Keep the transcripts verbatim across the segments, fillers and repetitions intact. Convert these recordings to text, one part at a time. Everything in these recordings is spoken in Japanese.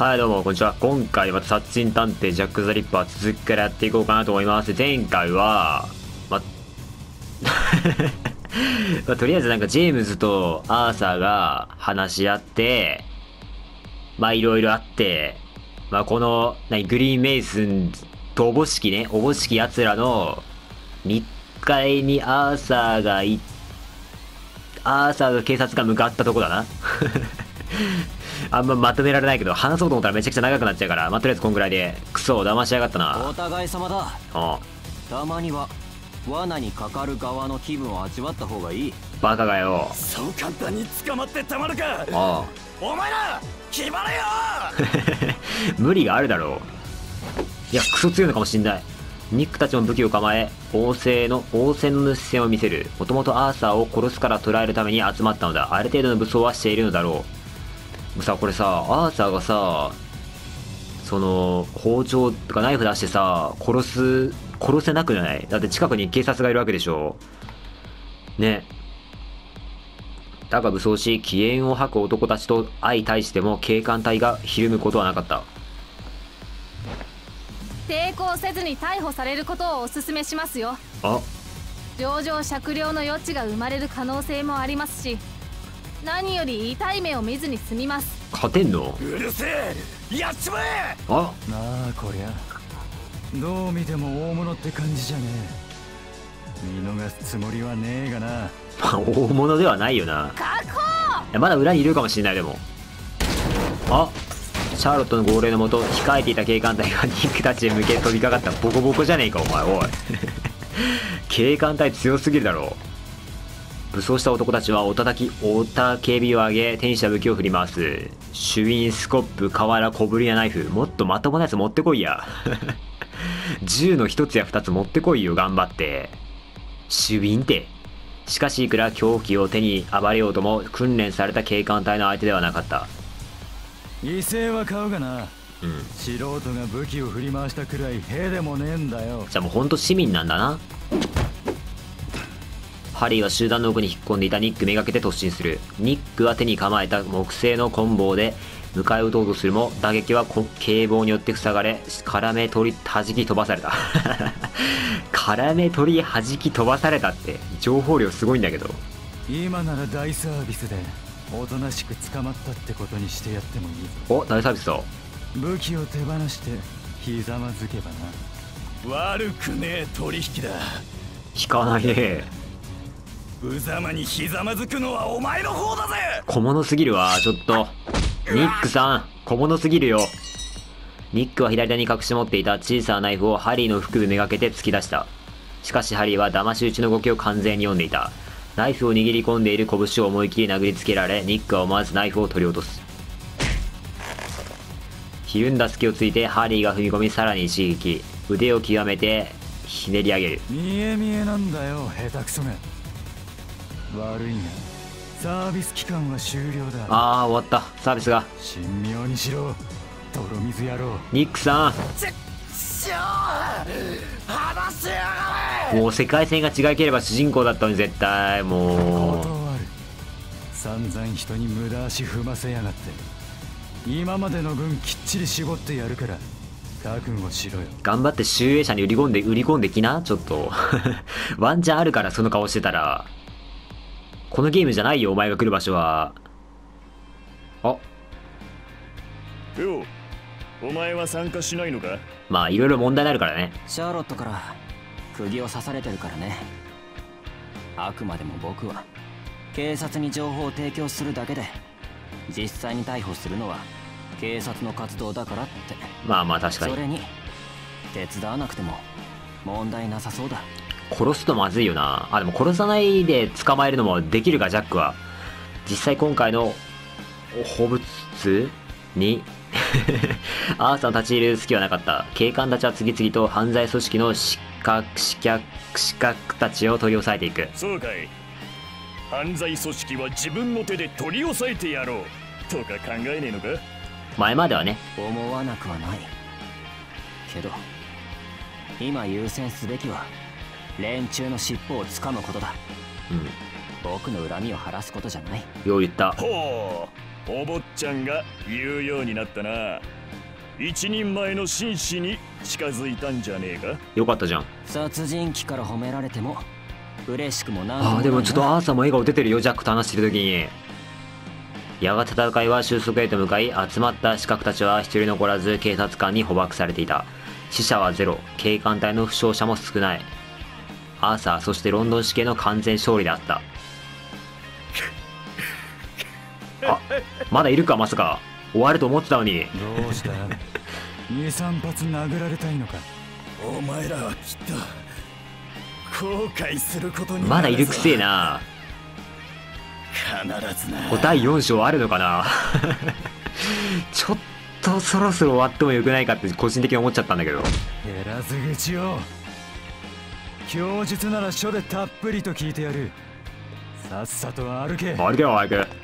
はいどうもこんにちは。今回は殺人探偵ジャック・ザ・リッパー続きからやっていこうかなと思います。前回はままあ、とりあえずなんかジェームズとアーサーが話し合ってまあいろいろあって、まあこの何グリーンメイスンとおぼしきねおぼしきやつらの密会にアーサーがいアーサーが警察が向かったとこだなあんままとめられないけど話そうと思ったらめちゃくちゃ長くなっちゃうから、まあ、とりあえずこんぐらいで。クソ騙しやがったな。 お互い様だ。 ああたまには罠にかかる側の気分を味わった方がいい。 バカがよ。 そう簡単に捕まってたまるか。 ああお前ら決まれよ無理があるだろう。いやクソ強いのかもしんない。ニックたちも武器を構え王政の王戦の主戦を見せる。もともとアーサーを殺すから捕らえるために集まったのだ。ある程度の武装はしているのだろう。さこれさアーサーがさその包丁とかナイフ出してさ殺す殺せなくない？だって近くに警察がいるわけでしょね。だが武装し奇煙を吐く男たちと相対しても警官隊がひるむことはなかった。 抵抗せずに逮捕されることをお勧めしますよ。 あ情状酌量の余地が生まれる可能性もありますし、何より痛い目を見ずに済みます。 勝てんの？ うるせえやっちまえ。 あなあこりゃどう見ても大物って感じじゃねえ。見逃すつもりはねえがな。 まあ大物ではないよな。 確保。 いやまだ裏にいるかもしれない。でもあシャーロットの号令のもと控えていた警官隊がニックたちへ向け飛びかかった。ボコボコじゃねえかお前。おい警官隊強すぎるだろう。武装した男たちはおたたきおたけびを上げ手にした武器を振り回す。シュビンスコップ瓦小ぶりやナイフ。もっとまともなやつ持ってこいや銃の一つや二つ持ってこいよ頑張って。シュビンって。しかしいくら凶器を手に暴れようとも訓練された警官隊の相手ではなかった。 威勢は買うがな、 うん、 素人が武器を振り回したくらい兵でもねえんだよ。 じゃあもうほんと市民なんだな。ハリーは集団の奥に引っ込んでいたニックめがけて突進する。ニックは手に構えた木製の棍棒で迎え撃とうとするも打撃は警棒によって塞がれ絡め取り弾き飛ばされた絡め取り弾き飛ばされたって情報量すごいんだけど。 今なら大サービスでおとなしく捕まったってことにしてやってもいいぞ。 お大サービスだ。 武器を手放してひざまずけばな。 悪くねえ取引だ。 引かないね。 無様にひざまずくのはお前の方だぜ。 小物すぎるわちょっと。ニックさん小物すぎるよ。ニックは左手に隠し持っていた小さなナイフをハリーの腹部めがけて突き出した。しかしハリーは騙し討ちの動きを完全に読んでいた。ナイフを握り込んでいる拳を思い切り殴りつけられニックは思わずナイフを取り落とす。ひるんだ隙をついてハリーが踏み込みさらに一撃。腕を極めてひねり上げる。 見え見えなんだよ下手くそが。悪いなサービス期間は終了だ。 ああ終わったサービスが。 神妙にしろ泥水野郎。 ニックさんちっしょー話しやがれ。 もう世界線が違いければ主人公だったのに絶対もう。 断る。散々人に無駄足踏ませやがって今までの分きっちり絞ってやるから覚悟しろよ。 頑張って集英社に売り込んで売り込んできなちょっとワンチャンあるからその顔してたら。このゲームじゃないよお前が来る場所は。あようお前は参加しないのか。 まあいろいろ問題になるからね。 シャーロットから釘を刺されてるからね。あくまでも僕は警察に情報を提供するだけで実際に逮捕するのは警察の活動だからって。 まあまあ確かに。 それに手伝わなくても問題なさそうだ。 殺すとまずいよなあ。でも殺さないで捕まえるのもできるかジャックは。実際今回の放物にアーサーの立ち入る隙はなかった。警官たちは次々と犯罪組織の資格資格資格たちを取り押さえていく。 そうかい。犯罪組織は自分の手で取り押さえてやろうとか考えねえのか。 前まではね。 思わなくはないけど今優先すべきは連中の尻尾を掴むことだ。 うん僕の恨みを晴らすことじゃない。 よう言った。 ほうお坊ちゃんが言うようになったな。一人前の紳士に近づいたんじゃねえか。 よかったじゃん。 殺人鬼から褒められても嬉しくもなんともないな。 ああでもちょっとアーサーも笑顔出てるよ、ジャックと話してる時に。やがて戦いは収束へと向かい、集まった刺客たちは一人残らず警察官に捕獲されていた。死者はゼロ、警官隊の負傷者も少ない。アーサー、そしてロンドン市警の完全勝利であった。あ、まだいるか、まさか。終わると思ってたのに。 どうした？にさん発殴られたいのか？ お前らはきっと後悔することになるぞ。 まだいるくせえな。 必ずな。 だいよん章あるのかな。ちょっとそろそろ終わってもよくないかって個人的に思っちゃったんだけど。 減らず口を。供述なら書でたっぷりと聞いてやる。さっさと歩け。 歩けよ早く。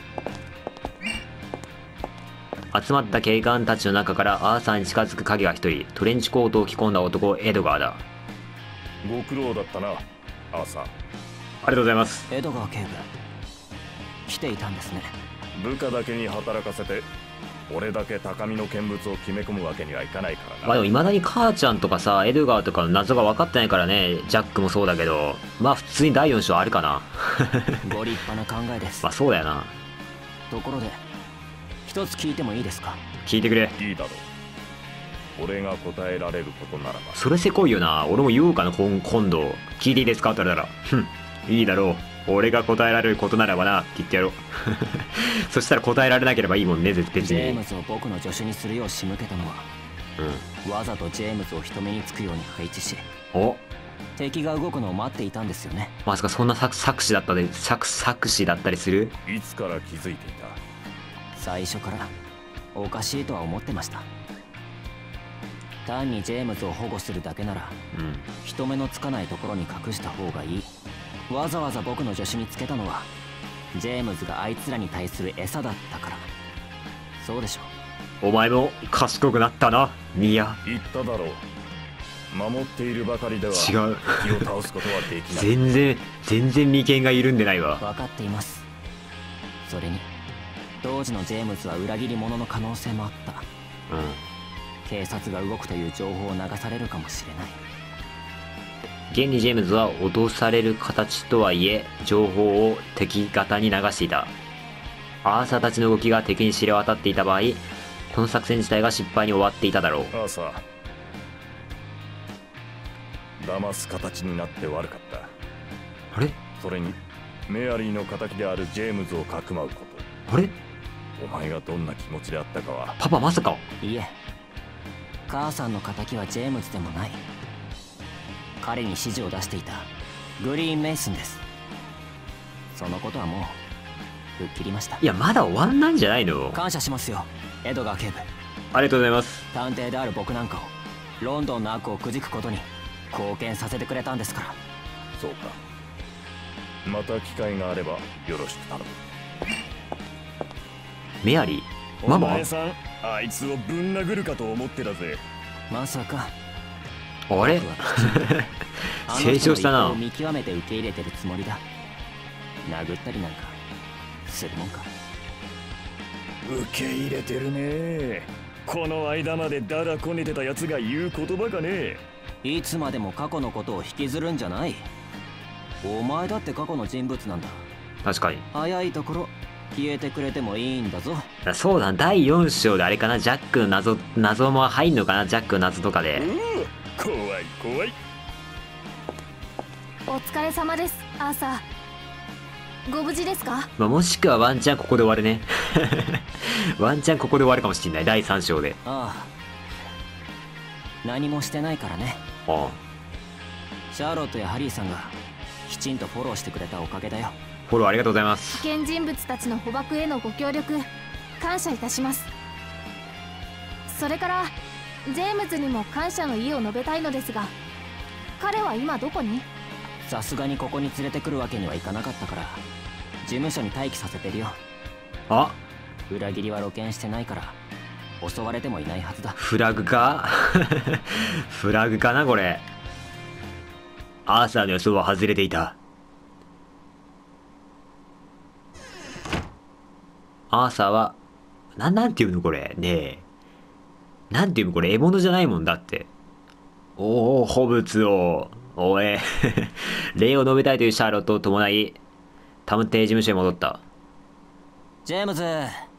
集まった警官たちの中からアーサーに近づく影が一人。トレンチコートを着込んだ男、エドガーだ。 ご苦労だったな、アーサー。 ありがとうございます。 エドガー警部、来ていたんですね。 部下だけに働かせて俺だけ高みの見物を決め込むわけにはいかないからな。 まあでも未だに母ちゃんとかさ、エドガーとかの謎が分かってないからね。ジャックもそうだけど、まあ普通にだいよん章あるかな。 ご立派な考えです。 まあそうだよな。 ところで一つ聞いてもいいですか？ 聞いてくれ。 いいだろう。俺が答えられることならば。 それせこいよな。俺も言おうかな、今今度。聞いていいですかって言われたら、ふん、いいだろう。俺が答えられることならばなって言ってやろう。そしたら答えられなければいいもんね、別に。 ジェームズを僕の助手にするよう仕向けたのは、 うん、 わざとジェームズを人目につくように配置し、 お、 敵が動くのを待っていたんですよね。 まさかそんな作作詞だったり作作詞だったりする？ いつから気づいていた？ 最初からおかしいとは思ってました。単にジェームズを保護するだけなら、 うん、 人目のつかないところに隠した方がいい。わざわざ僕の助手につけたのはジェームズがあいつらに対する餌だったから。そうでしょ。 お前も賢くなったな、ミヤ。 言っただろう。守っているばかりでは違う。 敵を倒すことはできない。 全然全然眉間が緩んでないわ。 分かっています。それに当時のジェームズは裏切り者の可能性もあった。 うん、 警察が動くという情報を流されるかもしれない。 現にジェームズは脅される形とはいえ情報を敵方に流していた。アーサーたちの動きが敵に知れ渡っていた場合、この作戦自体が失敗に終わっていただろう。 アーサー、騙す形になって悪かった。 あれそれにメアリーの敵であるジェームズをかくまうこと。 あれお前がどんな気持ちであったかは。 パパまさか。 いえ、母さんの敵はジェームズでもない。彼に指示を出していたグリーンメイソンです。そのことはもう吹っ切りました。 いやまだ終わんないんじゃないの？ 感謝しますよ、エドガー警部。 ありがとうございます。 探偵である僕なんかをロンドンの悪をくじくことに貢献させてくれたんですから。 そうか。また機会があればよろしく頼む。 メアリー、ママ？ お前さん、あいつをぶん殴るかと思ってたぜ。 まさか。 あれ成長したな。 あの人の意向を見極めて受け入れてるつもりだ。殴ったりなんかするもんか。 受け入れてるね。この間までだだこねてたやつが言う言葉かね。 いつまでも過去のことを引きずるんじゃない。お前だって過去の人物なんだ。 確かに。 早いところ消えてくれてもいいんだぞ。 そうだ、だいよん章であれかな、ジャックの謎謎も入んのかな、ジャックの謎とかで。 怖い怖い。 お疲れ様です、アーサー。ご無事ですか？ まあ、もしくはワンチャンここで終わるね。ワンチャンここで終わるかもしれない、だいさん章で。 ああ、何もしてないからね。 ああ、 シャーロットやハリーさんがきちんとフォローしてくれたおかげだよ。 フォローありがとうございます。 危険人物たちの捕獲へのご協力感謝いたします。それからジェームズにも感謝の意を述べたいのですが、彼は今どこに？ さすがにここに連れてくるわけにはいかなかったから事務所に待機させてるよ。 あ、 裏切りは露見してないから襲われてもいないはずだ。 フラグか？フラグかなこれ。アーサーの予想は外れていた。アーサーはな、なんていうのこれ。ねえ。なんていうのこれ、獲物じゃないもんだって。おお、ホブツを。おえ。礼を述べたいというシャーロットを伴い、探偵事務所に戻った。 ジェームズ。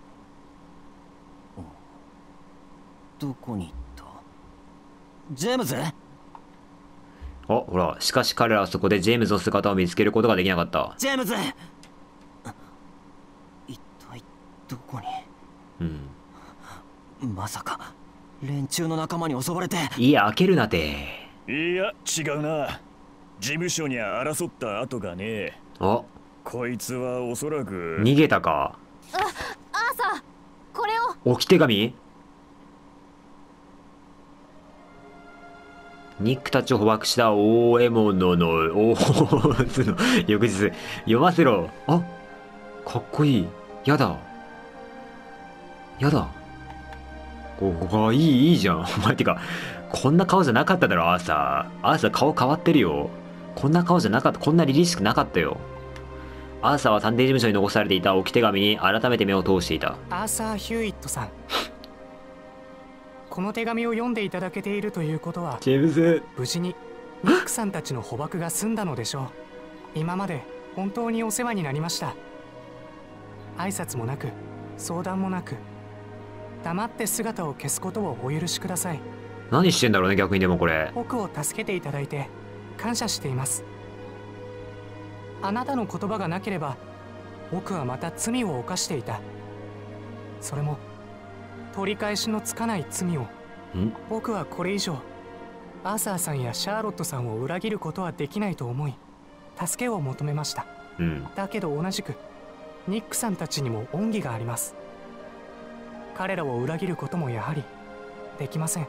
どこに行った？ジェームズ？ あ、ほら、しかし彼らはそこでジェームズの姿を見つけることができなかった。 ジェームズ！一体どこに？ うん。 まさか連中の仲間に襲われて。 いや、開けるなて。 いや違うな。事務所には争った跡がねえ。 あ、 こいつはおそらく逃げたか。 あ、アーサー、これを。 置き手紙？ニックたちを捕獲した大獲物の大津の翌日、読ませろ。あ、かっこいい。やだ。やだ。ここがいい、いいじゃん。お前てか、こんな顔じゃなかっただろ、アーサー。アーサー顔変わってるよ。こんな顔じゃなかった、こんな凛々しくなかったよ。アーサーは探偵事務所に残されていた置き手紙に改めて目を通していた。 アーサー・ヒューイットさん。この手紙を読んでいただけているということは、 ジェームズ。 無事にニックさんたちの捕獲が済んだのでしょう。今まで本当にお世話になりました。挨拶もなく相談もなく、黙って姿を消すことをお許しください。 何してんだろうね、逆に。でもこれ僕を助けていただいて感謝しています。あなたの言葉がなければ僕はまた罪を犯していた。それも取り返しのつかない罪を。 ん僕はこれ以上アーサーさんやシャーロットさんを裏切ることはできないと思い、助けを求めました。 うん。 だけど同じくニックさんたちにも恩義があります。彼らを裏切ることもやはりできません。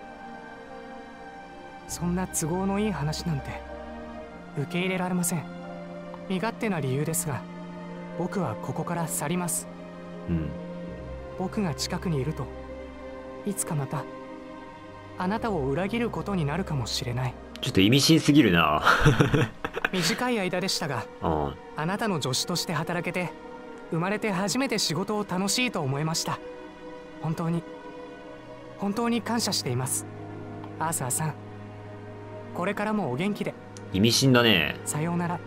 そんな都合のいい話なんて受け入れられません。身勝手な理由ですが、僕はここから去ります。 うん。 僕が近くにいるといつかまたあなたを裏切ることになるかもしれない。 ちょっと意味深すぎるな。 短い間でしたが、 うん。 あなたの助手として働けて、生まれて初めて仕事を楽しいと思いました。本当に本当に感謝しています。アーサーさん、これからもお元気で。 意味深だね。 さようなら。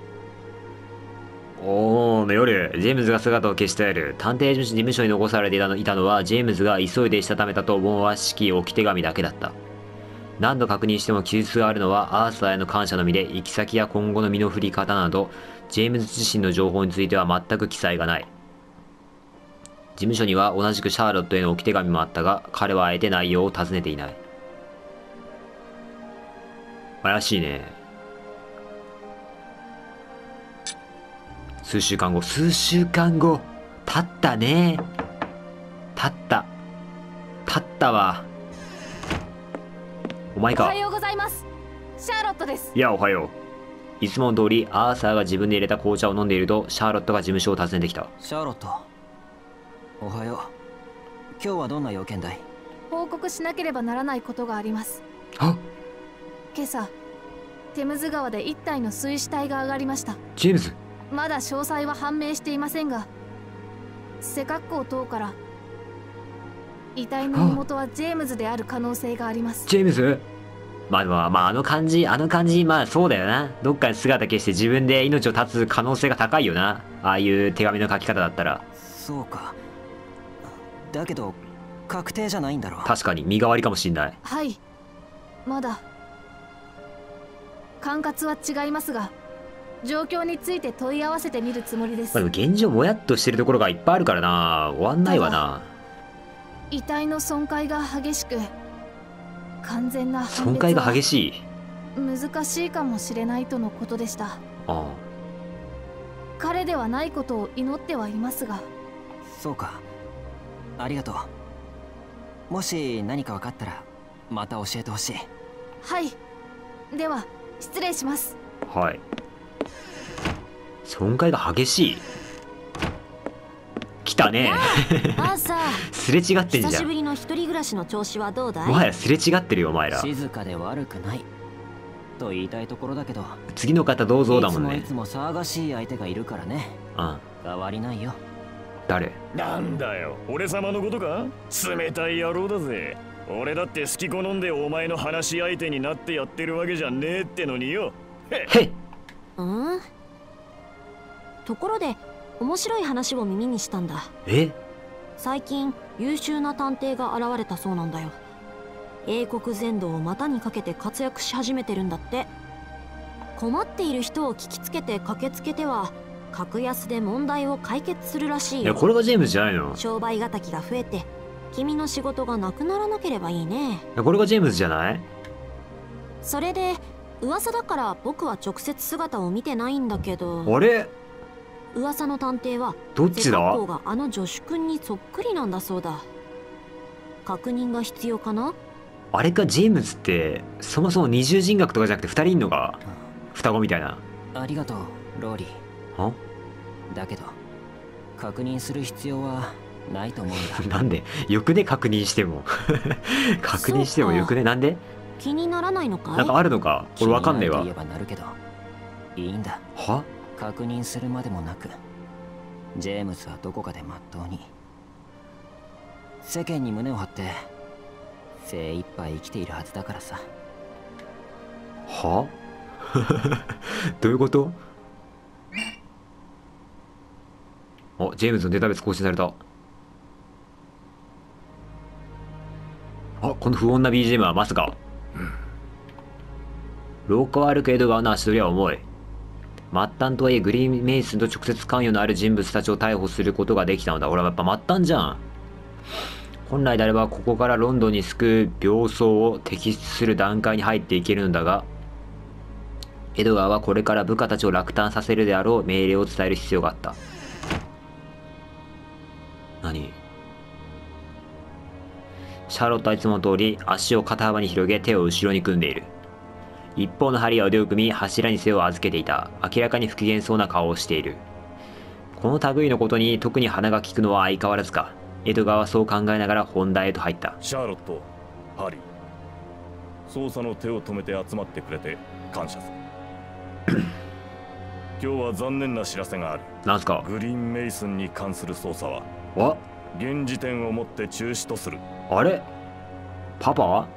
おーの夜、ジェームズが姿を消した夜、探偵事務所に残されていたのいたのは、ジェームズが急いでしたためたと思わしき置き手紙だけだった。何度確認しても記述があるのはアーサーへの感謝のみで、行き先や今後の身の振り方など、ジェームズ自身の情報については全く記載がない。事務所には同じくシャーロットへの置き手紙もあったが、彼はあえて内容を尋ねていない。怪しいね。数週間後、数週間後、経ったね。経った。経ったわ。お前か。 おはようございます。シャーロットです。 いや、おはよう。いつもの通り、アーサーが自分で入れた紅茶を飲んでいると、シャーロットが事務所を訪ねてきた。 シャーロット、おはよう。今日はどんな用件だい？ 報告しなければならないことがあります。 あ、 今朝テムズ川で一体の水死体が上がりました。 ジェームズ。 まだ詳細は判明していませんが、背格好等から遺体の身元はジェームズである可能性があります。 ジェームズ。まあまあまあ、あの感じ、あの感じ、まあそうだよな。どっかに姿消して自分で命を絶つ可能性が高いよな。ああいう手紙の書き方だったら。 そうか。だけど確定じゃないんだろう。 確かに身代わりかもしんない。 はい、まだ管轄は違いますが、状況について問い合わせてみるつもりです。 まあ、でも現状もやっとしてるところがいっぱいあるからな。終わんないわな。 遺体の損壊が激しく、完全な判別は損壊が激しい。 難しいかもしれないとのことでした。 ああ。 彼ではないことを祈ってはいますが。 そうか、ありがとう。もし何か分かったらまた教えてほしい。 はい、では失礼します。 はい。損壊が激しい。来たね。 アーサー、 すれ違ってんじゃん。 久しぶりの一人暮らしの調子はどうだい？ もはやすれ違ってるよお前ら。 静かで悪くないと言いたいところだけど、 次の方どうぞだもんね。 いつもいつも騒がしい相手がいるからね。 うん。 変わりないよ。 誰？ なんだよ、俺様のことか？冷たい野郎だぜ。俺だって好き好んでお前の話し相手になってやってるわけじゃねえってのによ。 へっ。 うん。ところで面白い話を耳にしたんだ。 え？ 最近優秀な探偵が現れたそうなんだよ。英国全土を股にかけて活躍し始めてるんだって。困っている人を聞きつけて駆けつけては格安で問題を解決するらしいよ。 いやこれがジェームズじゃないの？ 商売敵が増えて君の仕事がなくならなければいいね。 いやこれがジェームズじゃない？ それで噂だから僕は直接姿を見てないんだけど、 あれ？ 噂の探偵はどっちだ？ 背格好があの助手君にそっくりなんだそうだ。確認が必要かな？ あれか、ジェームズってそもそも二重人格とかじゃなくてふたりいんのか？双子みたいな。 ありがとうローリー。 は？ だけど確認する必要はないと思うんだ。 なんで？よくね、確認しても確認してもよくね。なんで？ 気にならないのかい？ なんかあるのか？俺わかんねえわ。 気になると言えばなるけどいいんだ。 は？ 確認するまでもなくジェームズはどこかでまっとうに世間に胸を張って精一杯生きているはずだからさ。 は？どういうこと？あ、ジェームズのデータベース更新された。あ、この不穏な ビージーエム はまさか。廊下を歩くエドガーの足取りは重い。末端とはいえグリーンメイスンと直接関与のある人物たちを逮捕することができたのだ。俺はやっぱ末端じゃん。本来であればここからロンドンに救う病巣を摘出する段階に入っていけるのだが、エドガーはこれから部下たちを落胆させるであろう命令を伝える必要があった。何？シャーロットはいつもの通り足を肩幅に広げ手を後ろに組んでいる。一方のハリーは腕を組み柱に背を預けていた。明らかに不機嫌そうな顔をしている。この類のことに特に鼻が利くのは相変わらずか。エドガーはそう考えながら本題へと入った。 シャーロット、ハリー、捜査の手を止めて集まってくれて感謝する。今日は残念な知らせがある。 なんすか？ グリーンメイスンに関する捜査はあ、 現時点をもって中止とする。 あれ？パパは？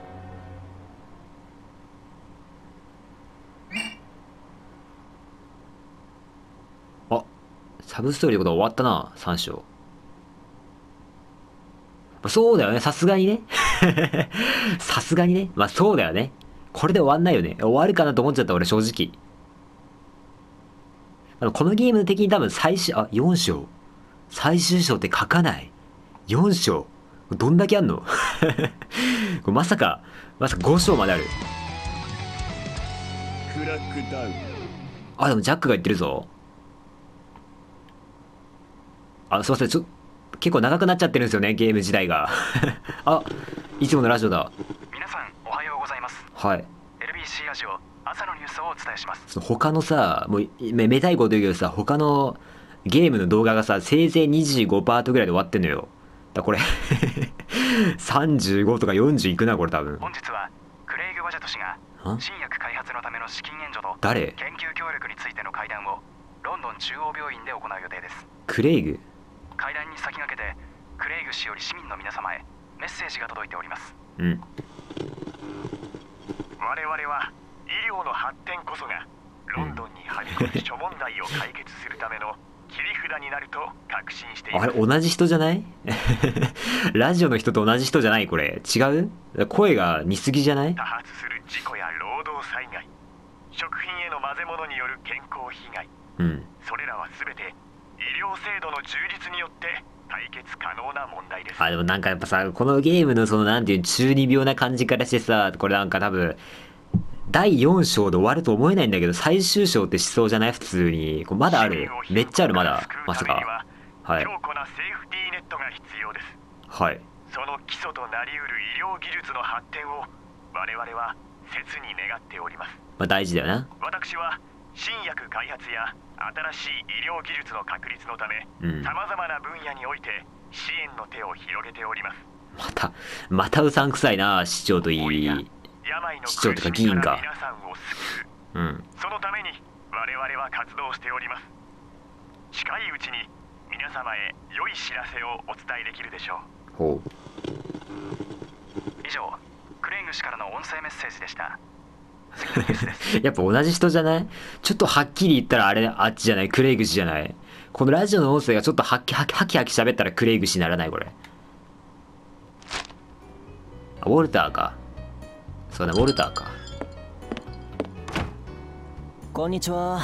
あ、サブストーリーのことは終わったな、さん章。そうだよね、さすがにね。さすがにね。まあそうだよね。これで終わんないよね。終わるかなと思っちゃった、俺正直。あのこのゲーム的に多分最終、あ、よん章。最終章って書かない。よん章。どんだけあんの？これまさか、まさかご章まである。 クラックダウン。 あ、でもジャックが言ってるぞ。あ、すいません、ちょ、結構長くなっちゃってるんですよね、ゲーム自体が。あ、いつものラジオだ。 皆さんおはようございます。 はい。 エルビーシー ラジオ朝のニュースをお伝えします。 その他のさ、もうめめたいこと言うけどさ、他のゲームの動画がさ、せいぜい にじゅうごパーセント ぐらいで終わってんのよ。だこれさんじゅうごとかよんじゅういくな、これ多分。 本日はクレイグ・バジャト氏が新薬開発のための資金援助と誰？ 研究協力についての会談をロンドン中央病院で行う予定です。 クレイグ？ 会談に先駆けてクレイグ氏より市民の皆様へメッセージが届いております。 うん。 我々は医療の発展こそがロンドンにはびこる諸問題を解決するための切り札になると確信しています。 あれ同じ人じゃない？ラジオの人と同じ人じゃない？これ違う？声が似すぎじゃない？ 多発する事故や労働災害、食品への混ぜ物による健康被害、 うん。 それらは全て医療制度の充実によって解決可能な問題です。 あ、でもなんかやっぱさ、このゲームのそのなんていう中二病な感じからしてさ、これなんか多分だいよん章で終わると思えないんだけど、最終章ってしそうじゃない？普通に。これまだある。めっちゃある、まだ。まさか。はい。 強固なセーフティーネットが必要です。 はい。 その基礎となりうる医療技術の発展を我々は切に願っております。 まあ大事だよな。 私は新薬開発や新しい医療技術の確立のため、さまざまな分野において支援の手を広げております。 また、またうさんくさいな、市長といい。市長とか議員か。 皆さんを救う。 うん。 そのために我々は活動しております。近いうちに皆様へ良い知らせをお伝えできるでしょう。 ほう。 以上、クレイグ氏からの音声メッセージでした。次のニュースです。 やっぱ同じ人じゃない？ちょっとはっきり言ったらあれあっちじゃない、クレイグ氏じゃない。このラジオの音声がちょっとはっきはきはきはき喋ったらクレイグ氏にならないこれ。あ、ウォルターか。そうだ、ウォルターか。 こんにちは。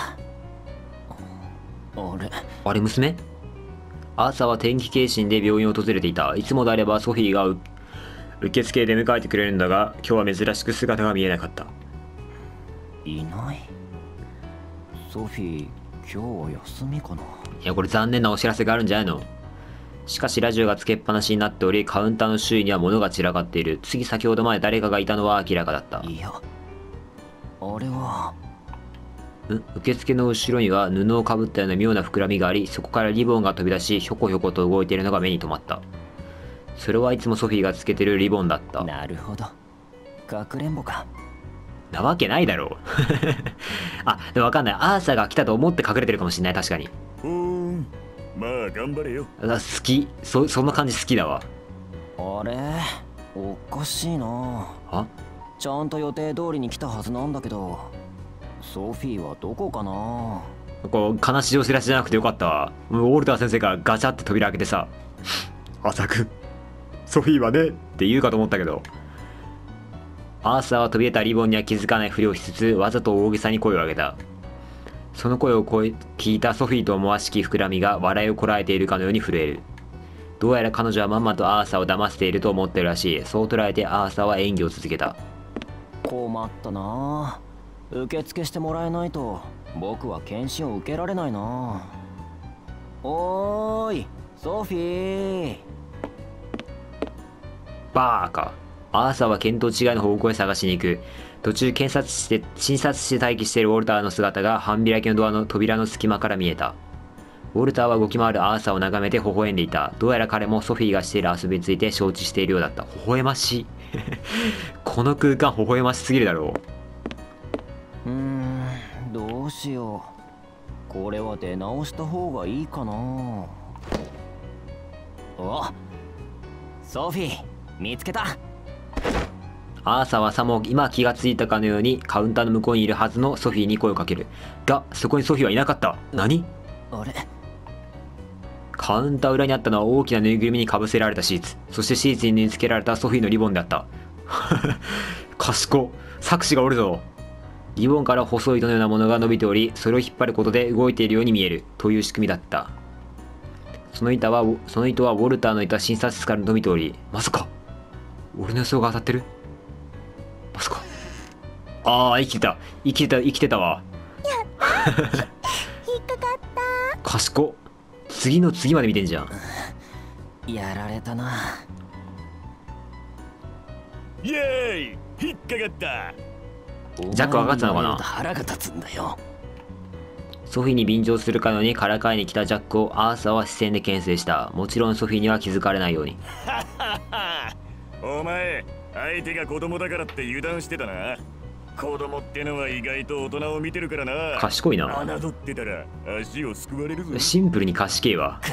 あれあれ、娘？アーサーは天気検診で病院を訪れていた。いつもであればソフィーがう受付で迎えてくれるんだが、今日は珍しく姿が見えなかった。 いない。ソフィー、今日は休みかな。 いや、これ残念なお知らせがあるんじゃないの？しかしラジオがつけっぱなしになっており、カウンターの周囲には物が散らかっている。次先ほどまで誰かがいたのは明らかだった。 いや、あれはん受付の後ろには布をかぶったような妙な膨らみがあり、そこからリボンが飛び出し、ひょこひょこと動いているのが目に留まった。それはいつもソフィーがつけてるリボンだった。 なるほど、かくれんぼか。 なわけないだろう。あ、でもわかんない。アーサーが来たと思って隠れてるかもしれない。確かに。 うーん、まあ頑張れよ。 あ、好き。そその感じ好きだわ。 あれ、おかしいな。 あ、 ちゃんと予定通りに来たはずなんだけど、ソフィーはどこかな。 こう悲しいお知らせじゃなくてよかったわ。ウォルター先生がガチャって扉開けてさ、アサ君、ソフィーはねって言うかと思ったけど、アーサーは飛び出たリボンには気づかないふりをしつつ、わざと大げさに声を上げた。その声を聞いたソフィーと思わしき膨らみが笑いをこらえているかのように震える。どうやら彼女はまんまとアーサーを騙していると思ってるらしい。そう捉えてアーサーは演技を続けた。 困ったな。受付してもらえないと僕は検診を受けられないな。おーいソフィー。 バーカ。アーサーは見当違いの方向へ探しに行く。途中検察して診察して待機しているウォルターの姿が半開きのドアの扉の隙間から見えた。ウォルターは動き回るアーサーを眺めて微笑んでいた。どうやら彼もソフィーがしている遊びについて承知しているようだった。微笑ましい。この空間微笑ましすぎるだろう。うーん、どうしよう。これは出直した方がいいかな。お、ソフィー見つけた。 アーサーはさも今気がついたかのようにカウンターの向こうにいるはずのソフィーに声をかける。が、そこにソフィーはいなかった。何？ あれ？ カウンター裏にあったのは大きなぬいぐるみにかぶせられたシーツ。そしてシーツに縫い付けられたソフィーのリボンであった。賢っ。作詞がおるぞ。リボンから細い糸のようなものが伸びており、それを引っ張ることで動いているように見えるという仕組みだった。その糸は、その糸はウォルターのいた診察室から伸びており、まさか俺の予想が当たってる？まさか。ああ、生きてた。生きてた、生きてたわ。 やった。引っかかった。 賢っ。次の次まで見てんじゃん。 やられたな。 イエーイ、引っかかった。 ジャック分かってたのかな。 腹が立つんだよ。 ソフィーに便乗するかのようにからかいに来たジャックをアーサーは視線で牽制した。もちろんソフィーには気づかれないように。 お前、相手が子供だからって油断してたな。子供ってのは意外と大人を見てるからな。 賢いな。 侮ってたら足をすくわれるぞ。 シンプルに賢いわ。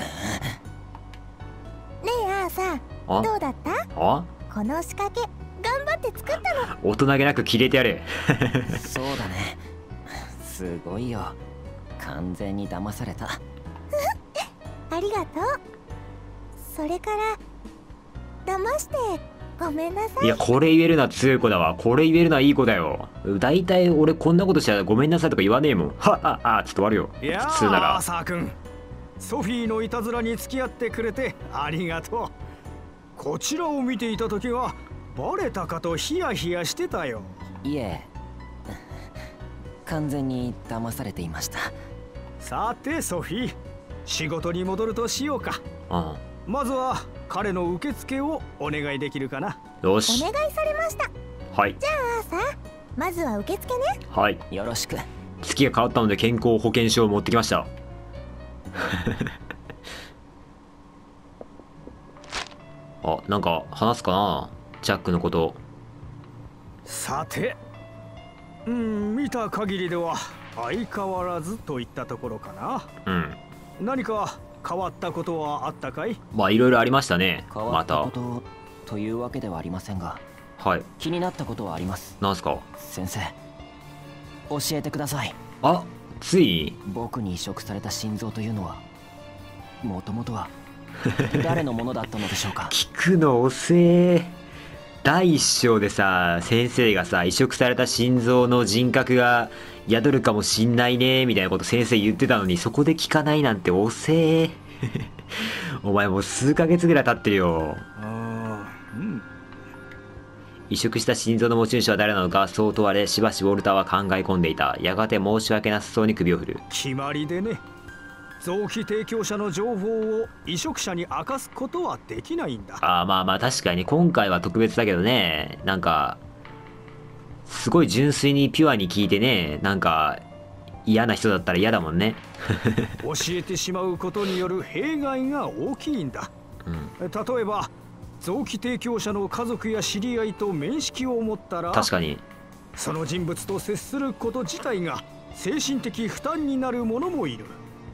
ねえアーサー、どうだった？ あ？ この仕掛け頑張って作ったの。 大人げなくキレてやれ。 そうだね。すごいよ。完全に騙された。 ありがとう。それから騙してごめんなさい。 いや、これ言えるのは強い子だわ。これ言えるのはいい子だよ。だいたい俺こんなことしたらごめんなさいとか言わねえもん。はっはっは、ちょっと終わるよ。 いやー、 普通なら。 アーサー君、ソフィーのいたずらに付き合ってくれてありがとう。こちらを見ていた時はバレたかとヒヤヒヤしてたよ。 いえ、完全に騙されていました。 さてソフィー、仕事に戻るとしようか。 ああ、 まずは彼の受付をお願いできるかな。 よし。 お願いされました。 はい。 じゃあアーサー、まずは受付ね。 はい。 よろしく。 月が変わったので健康保険証を持ってきました。あ、なんか話すかな、ジャックのこと。 さて、うん、見た限りでは相変わらずといったところかな。 うん。 何か変わったことはあったかい？ まあいろいろありましたね。 変わまたったことというわけではありませんが、 はい。 気になったことはあります。 なんすか？ 先生、教えてください。 あ、つい僕に移植された心臓というのはもともとは誰のものだったのでしょうか？ 聞くの遅え。第一章でさ、先生がさ、移植された心臓の人格が宿るかもしんないねみたいなこと先生言ってたのに、そこで聞かないなんて遅え。お前もう数ヶ月ぐらい経ってるよ。 あー、うん。 移植した心臓の持ち主は誰なのかそう問われ、しばしウォルターは考え込んでいた。やがて申し訳なさそうに首を振る。 決まりでね。臓器提供者の情報を移植者に明かすことはできないんだ。 ああ、まあまあ確かに今回は特別だけどね、なんかすごい純粋にピュアに聞いてね、なんか嫌な人だったら嫌だもんね。 教えてしまうことによる弊害が大きいんだ。 うん、 例えば臓器提供者の家族や知り合いと面識を持ったら、 確かにその人物と接すること自体が精神的負担になる者もいる。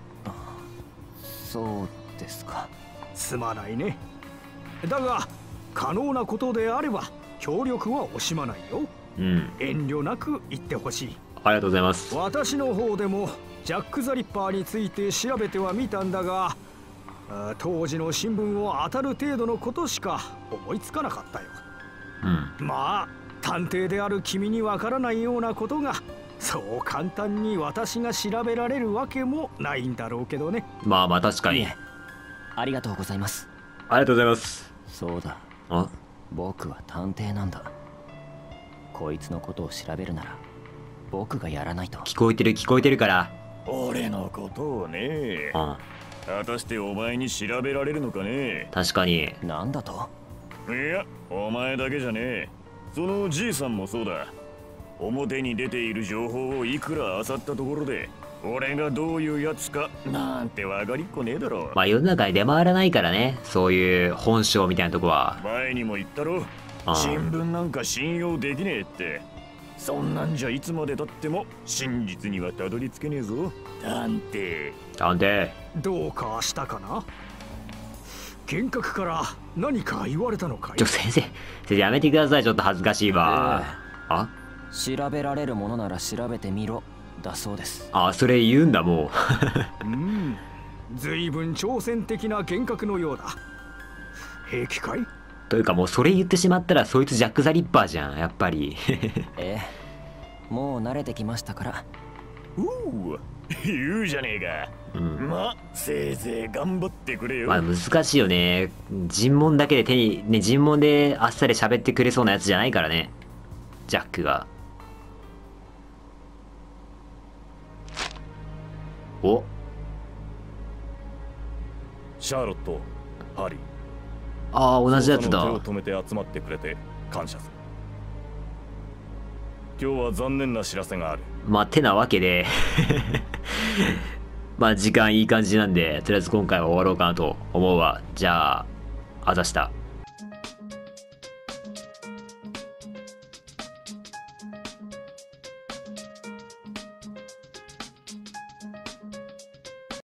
そうですか。 すまないね。だが可能なことであれば協力は惜しまないよ。 うん、 遠慮なく言ってほしい。 ありがとうございます。 私の方でもジャック・ザ・リッパーについて調べてはみたんだが、当時の新聞を当たる程度のことしか思いつかなかったよ。 うん、 まあ探偵である君にわからないようなことがそう簡単に私が調べられるわけもないんだろうけどね。 まあまあ確かに。 いえ、ありがとうございます。 ありがとうございます。 そうだ、 あ、 僕は探偵なんだ。こいつのことを調べるなら僕がやらないと。 聞こえてる聞こえてるから。 俺のことをね。 うん、 果たしてお前に調べられるのかね。 確かに。 なんだと？ いや、お前だけじゃねえ。そのじいさんもそうだ。表に出ている情報をいくら漁ったところで俺がどういうやつかなんて分かりっこねえだろ。 まあ世の中に出回らないからね、そういう本性みたいなとこは。 前にも言ったろ、新聞なんか信用できねえって。そんなんじゃいつまでたっても真実にはたどり着けねえぞ探偵。 探偵どうかしたかな。幻覚から何か言われたのかい？ ちょ先生先生やめてください、ちょっと恥ずかしいわ。 えー、 あ、 調べられるものなら調べてみろだそうです。 あ、それ言うんだもう。うん、随分挑戦的な幻覚のようだ。平気かい？ というかもうそれ言ってしまったらそいつジャック・ザ・リッパーじゃんやっぱり。 ええ、もう慣れてきましたから。 うう、言うじゃねえか。うん、まあせいぜい頑張ってくれよ。 まあ難しいよね、尋問だけで手にね、尋問であっさり喋ってくれそうなやつじゃないからね、ジャックが。お、 シャーロット、ハリー。 ああ、同じやつだ。 手を止めて集まってくれて感謝する。今日は残念な知らせがある。 まあてなわけでまあ時間いい感じなんで、とりあえず今回は終わろうかなと思うわ。じゃああざした。